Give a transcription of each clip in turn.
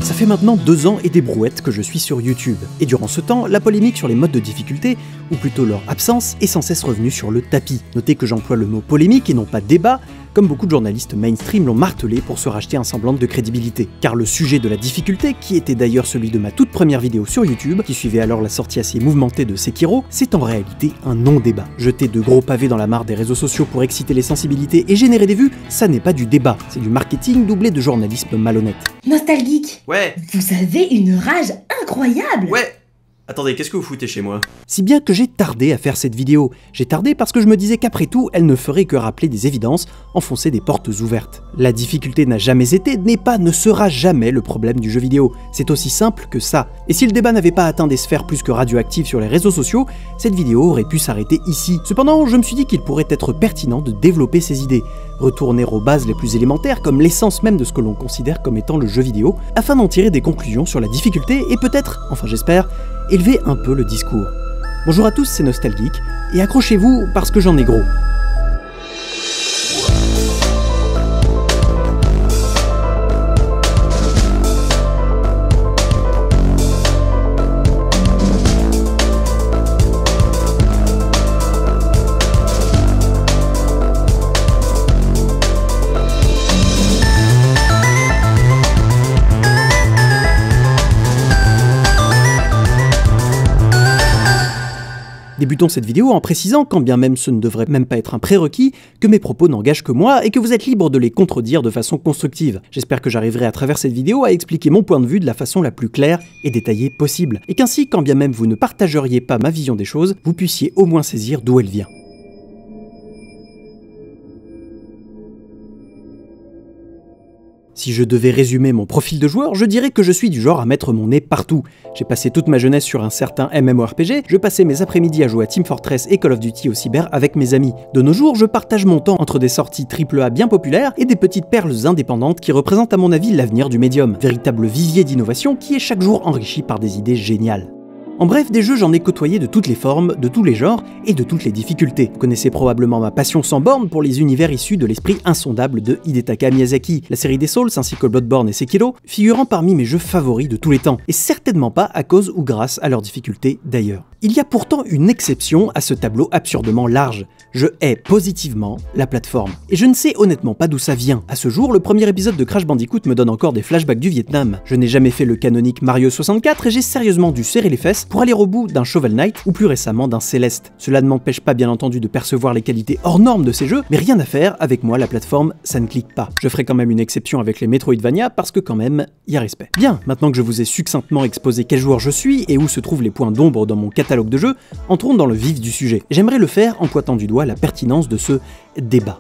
Ça fait maintenant 2 ans et des brouettes que je suis sur YouTube, et durant ce temps, la polémique sur les modes de difficulté, ou plutôt leur absence, est sans cesse revenue sur le tapis. Notez que j'emploie le mot polémique et non pas débat, comme beaucoup de journalistes mainstream l'ont martelé pour se racheter un semblant de crédibilité. Car le sujet de la difficulté, qui était d'ailleurs celui de ma toute première vidéo sur YouTube, qui suivait alors la sortie assez mouvementée de Sekiro, c'est en réalité un non-débat. Jeter de gros pavés dans la mare des réseaux sociaux pour exciter les sensibilités et générer des vues, ça n'est pas du débat, c'est du marketing doublé de journalisme malhonnête. Nostalgeek, Ouais. vous avez une rage incroyable. Ouais. Attendez, qu'est-ce que vous foutez chez moi? Si bien que j'ai tardé à faire cette vidéo. J'ai tardé parce que je me disais qu'après tout, elle ne ferait que rappeler des évidences, enfoncer des portes ouvertes. La difficulté n'a jamais été, n'est pas, ne sera jamais le problème du jeu vidéo. C'est aussi simple que ça. Et si le débat n'avait pas atteint des sphères plus que radioactives sur les réseaux sociaux, cette vidéo aurait pu s'arrêter ici. Cependant, je me suis dit qu'il pourrait être pertinent de développer ces idées, retourner aux bases les plus élémentaires, comme l'essence même de ce que l'on considère comme étant le jeu vidéo, afin d'en tirer des conclusions sur la difficulté et peut-être, enfin j'espère, élever un peu le discours. Bonjour à tous, c'est Nostalgeek, et accrochez-vous parce que j'en ai gros. Débutons cette vidéo en précisant, quand bien même ce ne devrait même pas être un prérequis, que mes propos n'engagent que moi et que vous êtes libre de les contredire de façon constructive. J'espère que j'arriverai à travers cette vidéo à expliquer mon point de vue de la façon la plus claire et détaillée possible, et qu'ainsi, quand bien même vous ne partageriez pas ma vision des choses, vous puissiez au moins saisir d'où elle vient. Si je devais résumer mon profil de joueur, je dirais que je suis du genre à mettre mon nez partout. J'ai passé toute ma jeunesse sur un certain MMORPG, je passais mes après-midi à jouer à Team Fortress et Call of Duty au cyber avec mes amis. De nos jours, je partage mon temps entre des sorties AAA bien populaires et des petites perles indépendantes qui représentent à mon avis l'avenir du médium, véritable vivier d'innovation qui est chaque jour enrichi par des idées géniales. En bref, des jeux, j'en ai côtoyé de toutes les formes, de tous les genres et de toutes les difficultés. Vous connaissez probablement ma passion sans borne pour les univers issus de l'esprit insondable de Hidetaka Miyazaki, la série des Souls ainsi que Bloodborne et Sekiro, figurant parmi mes jeux favoris de tous les temps, et certainement pas à cause ou grâce à leurs difficultés d'ailleurs. Il y a pourtant une exception à ce tableau absurdement large. Je hais positivement la plateforme. Et je ne sais honnêtement pas d'où ça vient. À ce jour, le premier épisode de Crash Bandicoot me donne encore des flashbacks du Vietnam. Je n'ai jamais fait le canonique Mario 64 et j'ai sérieusement dû serrer les fesses pour aller au bout d'un Shovel Knight ou plus récemment d'un Céleste. Cela ne m'empêche pas bien entendu de percevoir les qualités hors normes de ces jeux, mais rien à faire, avec moi la plateforme ça ne clique pas. Je ferai quand même une exception avec les Metroidvania parce que quand même, y a respect. Bien, maintenant que je vous ai succinctement exposé quel joueur je suis et où se trouvent les points d'ombre dans mon catalogue de jeux, entrons dans le vif du sujet. J'aimerais le faire en pointant du doigt la pertinence de ce débat.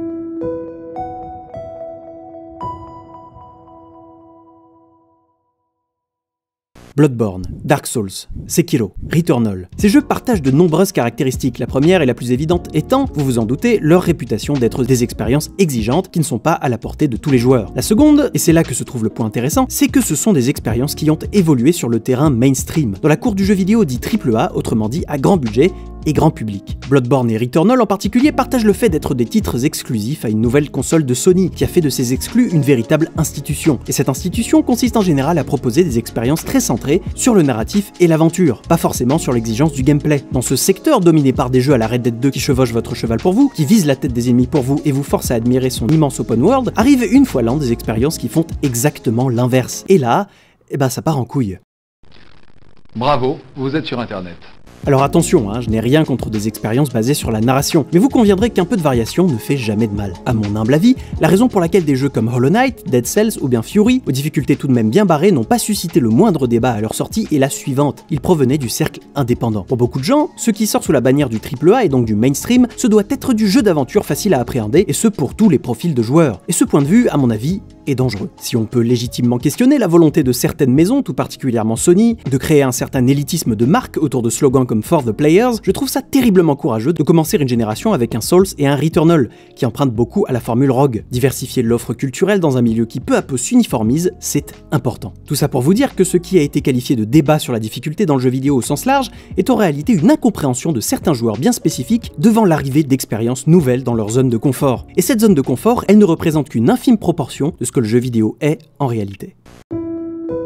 Bloodborne, Dark Souls, Sekiro, Returnal. Ces jeux partagent de nombreuses caractéristiques, la première et la plus évidente étant, vous vous en doutez, leur réputation d'être des expériences exigeantes qui ne sont pas à la portée de tous les joueurs. La seconde, et c'est là que se trouve le point intéressant, c'est que ce sont des expériences qui ont évolué sur le terrain mainstream, dans la cour du jeu vidéo dit AAA, autrement dit à grand budget, et grand public. Bloodborne et Returnal en particulier partagent le fait d'être des titres exclusifs à une nouvelle console de Sony, qui a fait de ces exclus une véritable institution. Et cette institution consiste en général à proposer des expériences très centrées sur le narratif et l'aventure, pas forcément sur l'exigence du gameplay. Dans ce secteur dominé par des jeux à la Red Dead 2 qui chevauchent votre cheval pour vous, qui visent la tête des ennemis pour vous et vous forcent à admirer son immense open world, arrivent une fois l'an des expériences qui font exactement l'inverse. Et là, ça part en couille. Bravo, vous êtes sur Internet. Alors attention, je n'ai rien contre des expériences basées sur la narration, mais vous conviendrez qu'un peu de variation ne fait jamais de mal. À mon humble avis, la raison pour laquelle des jeux comme Hollow Knight, Dead Cells ou bien Fury, aux difficultés tout de même bien barrées, n'ont pas suscité le moindre débat à leur sortie est la suivante. Ils provenaient du cercle indépendant. Pour beaucoup de gens, ce qui sort sous la bannière du AAA et donc du mainstream, ce doit être du jeu d'aventure facile à appréhender, et ce pour tous les profils de joueurs. Et ce point de vue, à mon avis, est dangereux. Si on peut légitimement questionner la volonté de certaines maisons, tout particulièrement Sony, de créer un certain élitisme de marque autour de slogans comme For the Players, je trouve ça terriblement courageux de commencer une génération avec un Souls et un Returnal, qui empruntent beaucoup à la formule Rogue. Diversifier l'offre culturelle dans un milieu qui peu à peu s'uniformise, c'est important. Tout ça pour vous dire que ce qui a été qualifié de débat sur la difficulté dans le jeu vidéo au sens large est en réalité une incompréhension de certains joueurs bien spécifiques devant l'arrivée d'expériences nouvelles dans leur zone de confort. Et cette zone de confort, elle ne représente qu'une infime proportion de ce que le jeu vidéo est en réalité.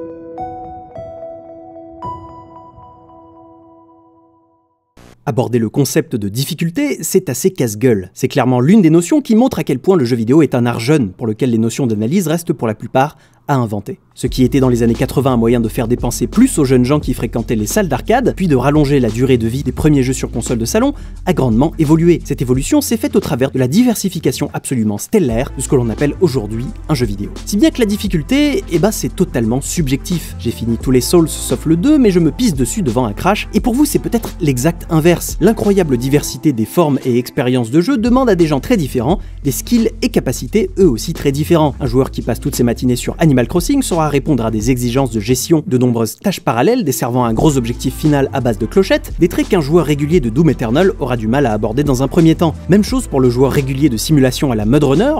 Aborder le concept de difficulté, c'est assez casse-gueule. C'est clairement l'une des notions qui montre à quel point le jeu vidéo est un art jeune, pour lequel les notions d'analyse restent pour la plupart à inventer. Ce qui était dans les années 80 un moyen de faire dépenser plus aux jeunes gens qui fréquentaient les salles d'arcade, puis de rallonger la durée de vie des premiers jeux sur console de salon, a grandement évolué. Cette évolution s'est faite au travers de la diversification absolument stellaire de ce que l'on appelle aujourd'hui un jeu vidéo. Si bien que la difficulté, c'est totalement subjectif. J'ai fini tous les Souls sauf le 2, mais je me pisse dessus devant un crash, et pour vous c'est peut-être l'exact inverse. L'incroyable diversité des formes et expériences de jeu demande à des gens très différents, des skills et capacités eux aussi très différents. Un joueur qui passe toutes ses matinées sur Animal Crossing saura répondre à des exigences de gestion de nombreuses tâches parallèles desservant un gros objectif final à base de clochettes, des traits qu'un joueur régulier de Doom Eternal aura du mal à aborder dans un premier temps. Même chose pour le joueur régulier de simulation à la Mud Runner,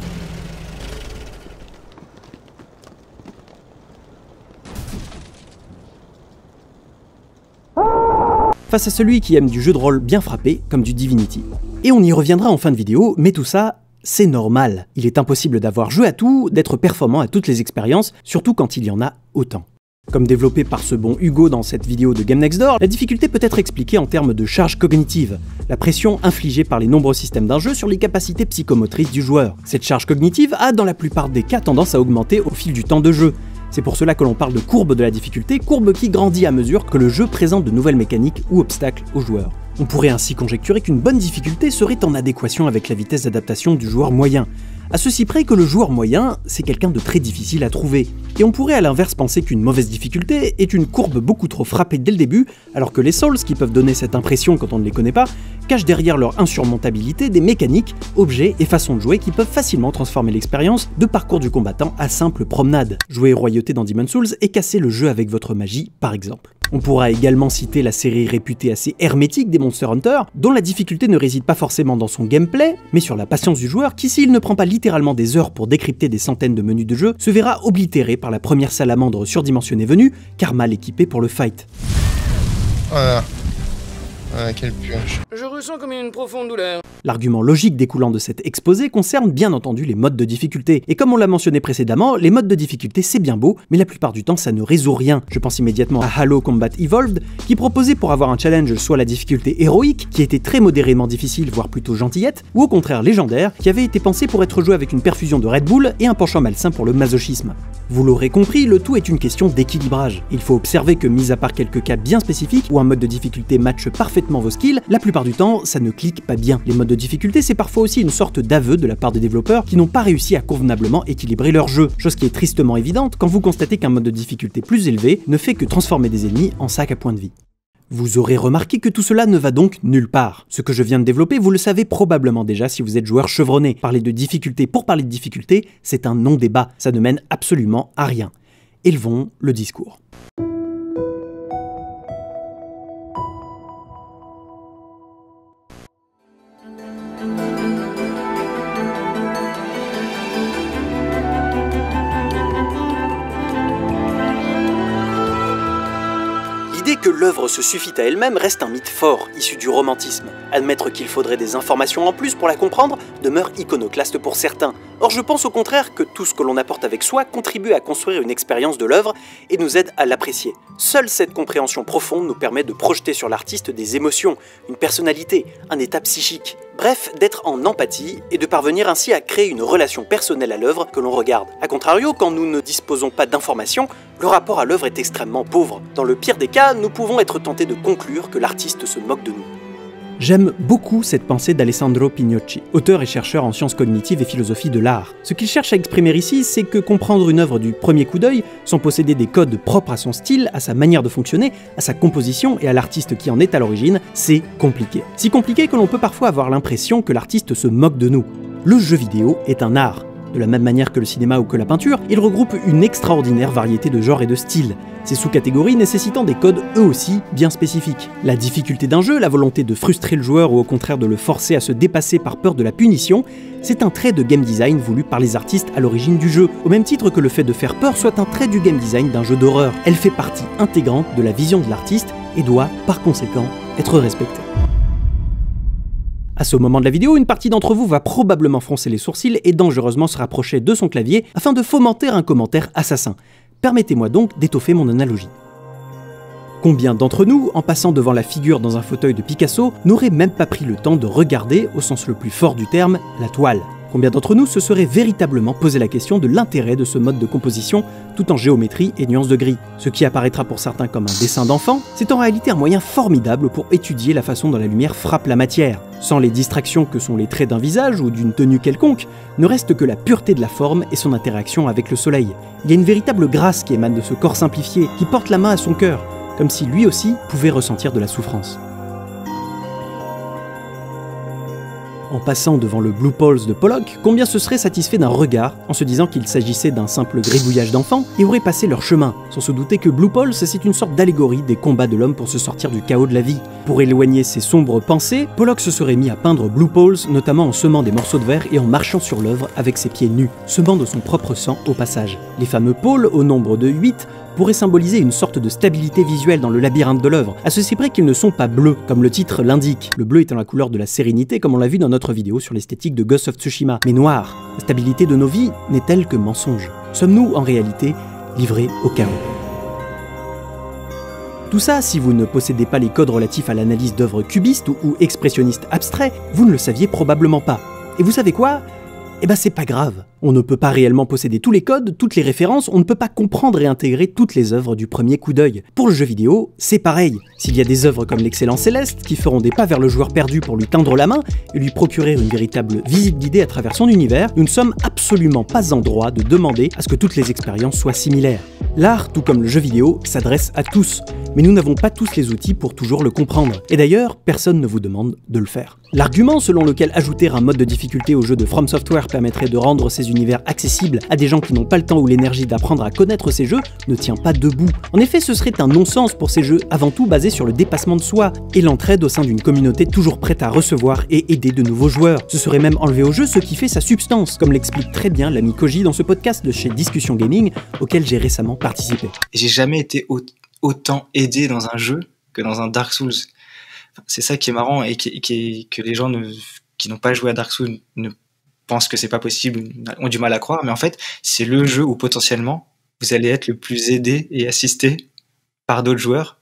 face à celui qui aime du jeu de rôle bien frappé, comme du Divinity. Et on y reviendra en fin de vidéo, mais tout ça, c'est normal. Il est impossible d'avoir joué à tout, d'être performant à toutes les expériences, surtout quand il y en a autant. Comme développé par ce bon Hugo dans cette vidéo de Game Next Door, la difficulté peut être expliquée en termes de charge cognitive, la pression infligée par les nombreux systèmes d'un jeu sur les capacités psychomotrices du joueur. Cette charge cognitive a dans la plupart des cas tendance à augmenter au fil du temps de jeu. C'est pour cela que l'on parle de courbe de la difficulté, courbe qui grandit à mesure que le jeu présente de nouvelles mécaniques ou obstacles aux joueurs. On pourrait ainsi conjecturer qu'une bonne difficulté serait en adéquation avec la vitesse d'adaptation du joueur moyen. À ceci près que le joueur moyen, c'est quelqu'un de très difficile à trouver. Et on pourrait à l'inverse penser qu'une mauvaise difficulté est une courbe beaucoup trop frappée dès le début, alors que les Souls, qui peuvent donner cette impression quand on ne les connaît pas, cachent derrière leur insurmontabilité des mécaniques, objets et façons de jouer qui peuvent facilement transformer l'expérience de parcours du combattant à simple promenade. Jouer royauté dans Demon's Souls et casser le jeu avec votre magie, par exemple. On pourra également citer la série réputée assez hermétique des Monster Hunter, dont la difficulté ne réside pas forcément dans son gameplay, mais sur la patience du joueur qui, s'il ne prend pas littéralement des heures pour décrypter des centaines de menus de jeu, se verra oblitéré par la première salamandre surdimensionnée venue, car mal équipée pour le fight. Voilà. Ah, quelle purge. Je ressens comme une profonde douleur. L'argument logique découlant de cet exposé concerne bien entendu les modes de difficulté. Et comme on l'a mentionné précédemment, les modes de difficulté c'est bien beau, mais la plupart du temps ça ne résout rien. Je pense immédiatement à Halo Combat Evolved, qui proposait pour avoir un challenge soit la difficulté héroïque, qui était très modérément difficile, voire plutôt gentillette, ou au contraire légendaire, qui avait été pensé pour être joué avec une perfusion de Red Bull et un penchant malsain pour le masochisme. Vous l'aurez compris, le tout est une question d'équilibrage. Il faut observer que, mis à part quelques cas bien spécifiques, où un mode de difficulté matche parfaitement vos skills, la plupart du temps, ça ne clique pas bien. Les modes de difficulté, c'est parfois aussi une sorte d'aveu de la part des développeurs qui n'ont pas réussi à convenablement équilibrer leur jeu, chose qui est tristement évidente quand vous constatez qu'un mode de difficulté plus élevé ne fait que transformer des ennemis en sacs à points de vie. Vous aurez remarqué que tout cela ne va donc nulle part. Ce que je viens de développer, vous le savez probablement déjà si vous êtes joueur chevronné. Parler de difficulté pour parler de difficulté, c'est un non-débat, ça ne mène absolument à rien. Élevons le discours. L'idée que l'œuvre se suffit à elle-même reste un mythe fort, issu du romantisme. Admettre qu'il faudrait des informations en plus pour la comprendre demeure iconoclaste pour certains. Or je pense au contraire que tout ce que l'on apporte avec soi contribue à construire une expérience de l'œuvre et nous aide à l'apprécier. Seule cette compréhension profonde nous permet de projeter sur l'artiste des émotions, une personnalité, un état psychique. Bref, d'être en empathie et de parvenir ainsi à créer une relation personnelle à l'œuvre que l'on regarde. A contrario, quand nous ne disposons pas d'informations, le rapport à l'œuvre est extrêmement pauvre. Dans le pire des cas, nous pouvons être tentés de conclure que l'artiste se moque de nous. J'aime beaucoup cette pensée d'Alessandro Pignocchi, auteur et chercheur en sciences cognitives et philosophie de l'art. Ce qu'il cherche à exprimer ici, c'est que comprendre une œuvre du premier coup d'œil, sans posséder des codes propres à son style, à sa manière de fonctionner, à sa composition et à l'artiste qui en est à l'origine, c'est compliqué. Si compliqué que l'on peut parfois avoir l'impression que l'artiste se moque de nous. Le jeu vidéo est un art. De la même manière que le cinéma ou que la peinture, il regroupe une extraordinaire variété de genres et de styles, ces sous-catégories nécessitant des codes eux aussi bien spécifiques. La difficulté d'un jeu, la volonté de frustrer le joueur ou au contraire de le forcer à se dépasser par peur de la punition, c'est un trait de game design voulu par les artistes à l'origine du jeu, au même titre que le fait de faire peur soit un trait du game design d'un jeu d'horreur. Elle fait partie intégrante de la vision de l'artiste et doit, par conséquent, être respectée. À ce moment de la vidéo, une partie d'entre vous va probablement froncer les sourcils et dangereusement se rapprocher de son clavier afin de fomenter un commentaire assassin. Permettez-moi donc d'étoffer mon analogie. Combien d'entre nous, en passant devant la figure dans un fauteuil de Picasso, n'auraient même pas pris le temps de regarder, au sens le plus fort du terme, la toile? Combien d'entre nous se seraient véritablement posé la question de l'intérêt de ce mode de composition tout en géométrie et nuances de gris? Ce qui apparaîtra pour certains comme un dessin d'enfant, c'est en réalité un moyen formidable pour étudier la façon dont la lumière frappe la matière. Sans les distractions que sont les traits d'un visage ou d'une tenue quelconque, ne reste que la pureté de la forme et son interaction avec le soleil. Il y a une véritable grâce qui émane de ce corps simplifié, qui porte la main à son cœur, comme si lui aussi pouvait ressentir de la souffrance. En passant devant le Blue Poles de Pollock, combien se seraient satisfaits d'un regard en se disant qu'il s'agissait d'un simple gribouillage d'enfants et auraient passé leur chemin, sans se douter que Blue Poles c'est une sorte d'allégorie des combats de l'homme pour se sortir du chaos de la vie. Pour éloigner ses sombres pensées, Pollock se serait mis à peindre Blue Poles, notamment en semant des morceaux de verre et en marchant sur l'œuvre avec ses pieds nus, semant de son propre sang au passage. Les fameux pôles, au nombre de 8, pourraient symboliser une sorte de stabilité visuelle dans le labyrinthe de l'œuvre, à ceci près qu'ils ne sont pas bleus, comme le titre l'indique, le bleu étant la couleur de la sérénité comme on l'a vu dans notre vidéo sur l'esthétique de Ghost of Tsushima, mais noir. La stabilité de nos vies n'est-elle que mensonge? Sommes-nous en réalité livrés au chaos? Tout ça, si vous ne possédez pas les codes relatifs à l'analyse d'œuvres cubistes ou expressionnistes abstraits, vous ne le saviez probablement pas. Et vous savez quoi? Eh ben c'est pas grave. On ne peut pas réellement posséder tous les codes, toutes les références, on ne peut pas comprendre et intégrer toutes les œuvres du premier coup d'œil. Pour le jeu vidéo, c'est pareil. S'il y a des œuvres comme l'excellent Céleste qui feront des pas vers le joueur perdu pour lui tendre la main et lui procurer une véritable visite guidée à travers son univers, nous ne sommes absolument pas en droit de demander à ce que toutes les expériences soient similaires. L'art, tout comme le jeu vidéo, s'adresse à tous, mais nous n'avons pas tous les outils pour toujours le comprendre. Et d'ailleurs, personne ne vous demande de le faire. L'argument selon lequel ajouter un mode de difficulté au jeu de From Software permettrait de rendre ces univers accessibles à des gens qui n'ont pas le temps ou l'énergie d'apprendre à connaître ces jeux ne tient pas debout. En effet, ce serait un non-sens pour ces jeux avant tout basés sur le dépassement de soi et l'entraide au sein d'une communauté toujours prête à recevoir et aider de nouveaux joueurs. Ce serait même enlever au jeu ce qui fait sa substance, comme l'explique très bien l'ami Koji dans ce podcast de chez Discussion Gaming auquel j'ai récemment participé. J'ai jamais été autant aidé dans un jeu que dans un Dark Souls. C'est ça qui est marrant et que les gens qui n'ont pas joué à Dark Souls ne pensent que c'est pas possible, ont du mal à croire, mais en fait, c'est le jeu où potentiellement vous allez être le plus aidé et assisté par d'autres joueurs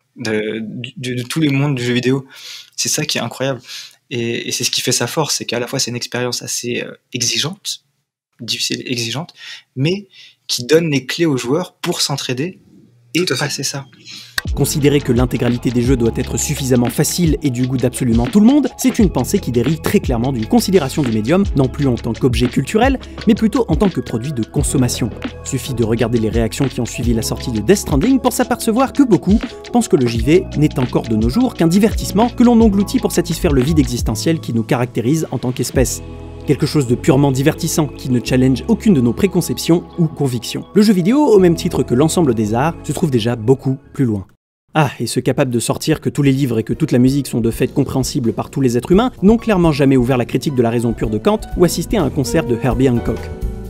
de tous les mondes du jeu vidéo. C'est ça qui est incroyable. Et c'est ce qui fait sa force, c'est qu'à la fois c'est une expérience assez exigeante, difficile, exigeante, mais qui donne les clés aux joueurs pour s'entraider et passer ça. Considérer que l'intégralité des jeux doit être suffisamment facile et du goût d'absolument tout le monde, c'est une pensée qui dérive très clairement d'une considération du médium, non plus en tant qu'objet culturel, mais plutôt en tant que produit de consommation. Suffit de regarder les réactions qui ont suivi la sortie de Death Stranding pour s'apercevoir que beaucoup pensent que le JV n'est encore de nos jours qu'un divertissement que l'on engloutit pour satisfaire le vide existentiel qui nous caractérise en tant qu'espèce. Quelque chose de purement divertissant qui ne challenge aucune de nos préconceptions ou convictions. Le jeu vidéo, au même titre que l'ensemble des arts, se trouve déjà beaucoup plus loin. Ah, et ceux capables de sortir que tous les livres et que toute la musique sont de fait compréhensibles par tous les êtres humains n'ont clairement jamais ouvert la critique de la raison pure de Kant ou assisté à un concert de Herbie Hancock.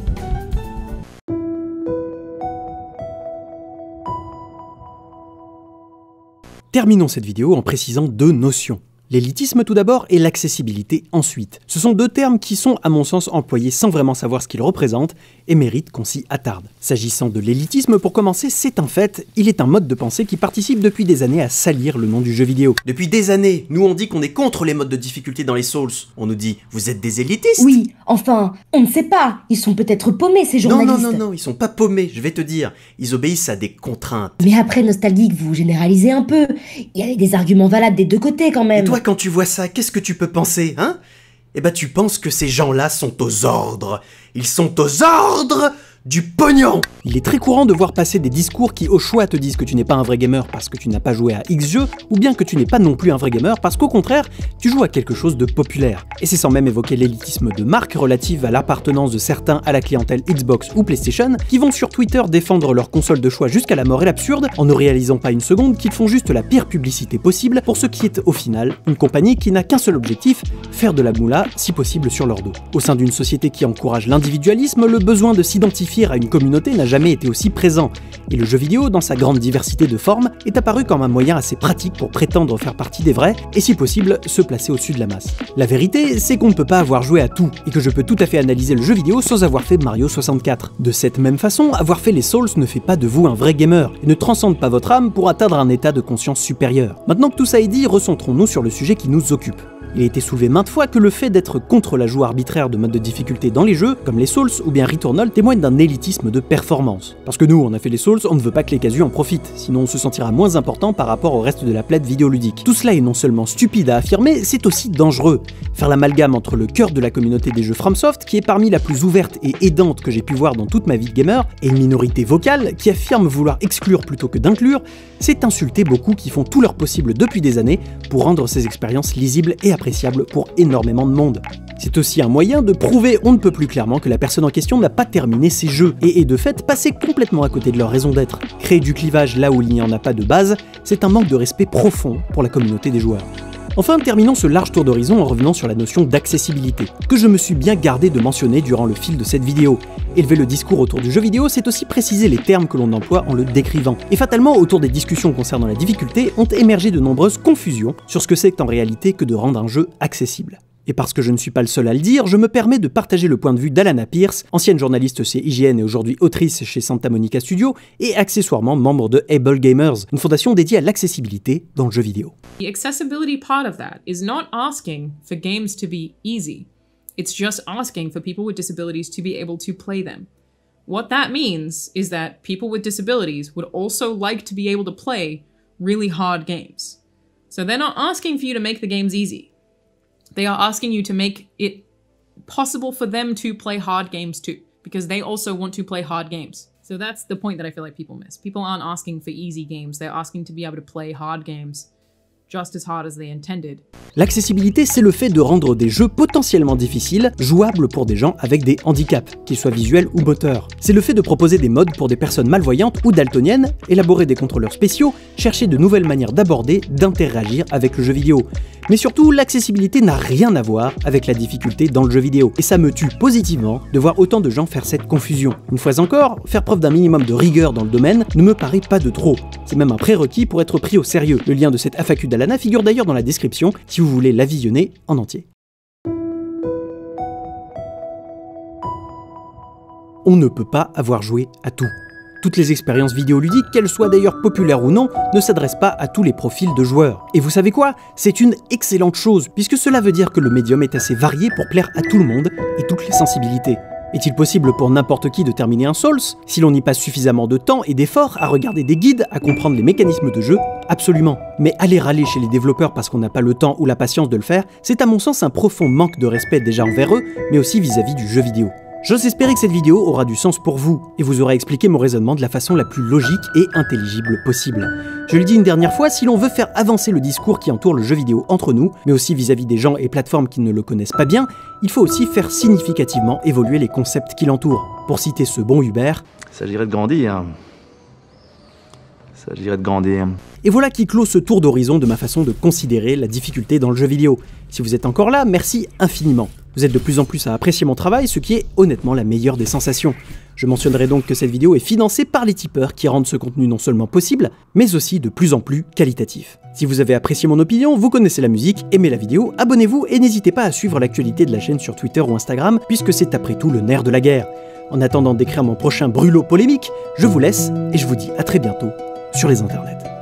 Terminons cette vidéo en précisant deux notions. L'élitisme tout d'abord et l'accessibilité ensuite. Ce sont deux termes qui sont à mon sens employés sans vraiment savoir ce qu'ils représentent et méritent qu'on s'y attarde. S'agissant de l'élitisme, pour commencer, c'est un fait, il est un mode de pensée qui participe depuis des années à salir le nom du jeu vidéo. Depuis des années, nous on dit qu'on est contre les modes de difficulté dans les Souls. On nous dit, vous êtes des élitistes? Oui, enfin, on ne sait pas. Ils sont peut-être paumés, ces journalistes. Non, ils sont pas paumés, je vais te dire. Ils obéissent à des contraintes. Mais après, nostalgique, vous généralisez un peu. Il y a des arguments valables des deux côtés quand même. Et toi, quand tu vois ça, qu'est-ce que tu peux penser, hein? Eh ben, tu penses que ces gens-là sont aux ordres. Ils sont aux ordres du pognon! Il est très courant de voir passer des discours qui au choix te disent que tu n'es pas un vrai gamer parce que tu n'as pas joué à X jeu, ou bien que tu n'es pas non plus un vrai gamer parce qu'au contraire, tu joues à quelque chose de populaire. Et c'est sans même évoquer l'élitisme de marques relative à l'appartenance de certains à la clientèle Xbox ou PlayStation, qui vont sur Twitter défendre leur console de choix jusqu'à la mort et l'absurde, en ne réalisant pas une seconde qu'ils font juste la pire publicité possible pour ce qui est au final une compagnie qui n'a qu'un seul objectif, faire de la moula, si possible sur leur dos. Au sein d'une société qui encourage l'individualisme, le besoin de s'identifier s'inscrire à une communauté n'a jamais été aussi présent, et le jeu vidéo, dans sa grande diversité de formes, est apparu comme un moyen assez pratique pour prétendre faire partie des vrais, et si possible, se placer au-dessus de la masse. La vérité, c'est qu'on ne peut pas avoir joué à tout, et que je peux tout à fait analyser le jeu vidéo sans avoir fait Mario 64. De cette même façon, avoir fait les Souls ne fait pas de vous un vrai gamer, et ne transcende pas votre âme pour atteindre un état de conscience supérieur. Maintenant que tout ça est dit, recentrons-nous sur le sujet qui nous occupe. Il a été soulevé maintes fois que le fait d'être contre l'ajout arbitraire de modes de difficulté dans les jeux, comme les Souls ou bien Returnal, témoigne d'un élitisme de performance. Parce que nous, on a fait les Souls, on ne veut pas que les casus en profitent, sinon on se sentira moins important par rapport au reste de la plaide vidéoludique. Tout cela est non seulement stupide à affirmer, c'est aussi dangereux. Faire l'amalgame entre le cœur de la communauté des jeux FromSoft, qui est parmi la plus ouverte et aidante que j'ai pu voir dans toute ma vie de gamer, et une minorité vocale qui affirme vouloir exclure plutôt que d'inclure, c'est insulter beaucoup qui font tout leur possible depuis des années pour rendre ces expériences lisibles et appréciable pour énormément de monde. C'est aussi un moyen de prouver on ne peut plus clairement que la personne en question n'a pas terminé ses jeux, et est de fait passé complètement à côté de leur raison d'être. Créer du clivage là où il n'y en a pas de base, c'est un manque de respect profond pour la communauté des joueurs. Enfin, terminons ce large tour d'horizon en revenant sur la notion d'accessibilité, que je me suis bien gardé de mentionner durant le fil de cette vidéo. Élever le discours autour du jeu vidéo, c'est aussi préciser les termes que l'on emploie en le décrivant. Et fatalement, autour des discussions concernant la difficulté, ont émergé de nombreuses confusions sur ce que c'est en réalité que de rendre un jeu accessible. Et parce que je ne suis pas le seul à le dire, je me permets de partager le point de vue d'Alana Pierce, ancienne journaliste chez IGN et aujourd'hui autrice chez Santa Monica Studio, et accessoirement membre de Able Gamers, une fondation dédiée à l'accessibilité dans le jeu vidéo. The accessibility part of that is not asking for games to be easy. It's just asking for people with disabilities to be able to play them. What that means is that people with disabilities would also like to be able to play really hard games. So they're not asking for you to make the games easy. They are asking you to make it possible for them to play hard games too, because they also want to play hard games. So that's the point that I feel like people miss. People aren't asking for easy games, they're asking to be able to play hard games just as hard as they intended. L'accessibilité, c'est le fait de rendre des jeux potentiellement difficiles jouables pour des gens avec des handicaps, qu'ils soient visuels ou moteurs. C'est le fait de proposer des modes pour des personnes malvoyantes ou daltoniennes, élaborer des contrôleurs spéciaux, chercher de nouvelles manières d'aborder, d'interagir avec le jeu vidéo. Mais surtout, l'accessibilité n'a rien à voir avec la difficulté dans le jeu vidéo. Et ça me tue positivement de voir autant de gens faire cette confusion. Une fois encore, faire preuve d'un minimum de rigueur dans le domaine ne me paraît pas de trop. C'est même un prérequis pour être pris au sérieux. Le lien de cette FAQ d'Alana figure d'ailleurs dans la description si vous voulez la visionner en entier. On ne peut pas avoir joué à tout. Toutes les expériences vidéoludiques, qu'elles soient d'ailleurs populaires ou non, ne s'adressent pas à tous les profils de joueurs. Et vous savez quoi? C'est une excellente chose, puisque cela veut dire que le médium est assez varié pour plaire à tout le monde et toutes les sensibilités. Est-il possible pour n'importe qui de terminer un Souls, si l'on y passe suffisamment de temps et d'efforts à regarder des guides, à comprendre les mécanismes de jeu? Absolument. Mais aller râler chez les développeurs parce qu'on n'a pas le temps ou la patience de le faire, c'est à mon sens un profond manque de respect déjà envers eux, mais aussi vis-à-vis du jeu vidéo. J'ose espérer que cette vidéo aura du sens pour vous, et vous aura expliqué mon raisonnement de la façon la plus logique et intelligible possible. Je le dis une dernière fois, si l'on veut faire avancer le discours qui entoure le jeu vidéo entre nous, mais aussi vis-à-vis des gens et plateformes qui ne le connaissent pas bien, il faut aussi faire significativement évoluer les concepts qui l'entourent. Pour citer ce bon Hubert, « Il s'agirait de grandir. Il s'agirait de grandir. » Et voilà qui clôt ce tour d'horizon de ma façon de considérer la difficulté dans le jeu vidéo. Si vous êtes encore là, merci infiniment. Vous êtes de plus en plus à apprécier mon travail, ce qui est honnêtement la meilleure des sensations. Je mentionnerai donc que cette vidéo est financée par les tipeurs qui rendent ce contenu non seulement possible, mais aussi de plus en plus qualitatif. Si vous avez apprécié mon opinion, vous connaissez la musique, aimez la vidéo, abonnez-vous et n'hésitez pas à suivre l'actualité de la chaîne sur Twitter ou Instagram, puisque c'est après tout le nerf de la guerre. En attendant d'écrire mon prochain brûlot polémique, je vous laisse et je vous dis à très bientôt sur les internets.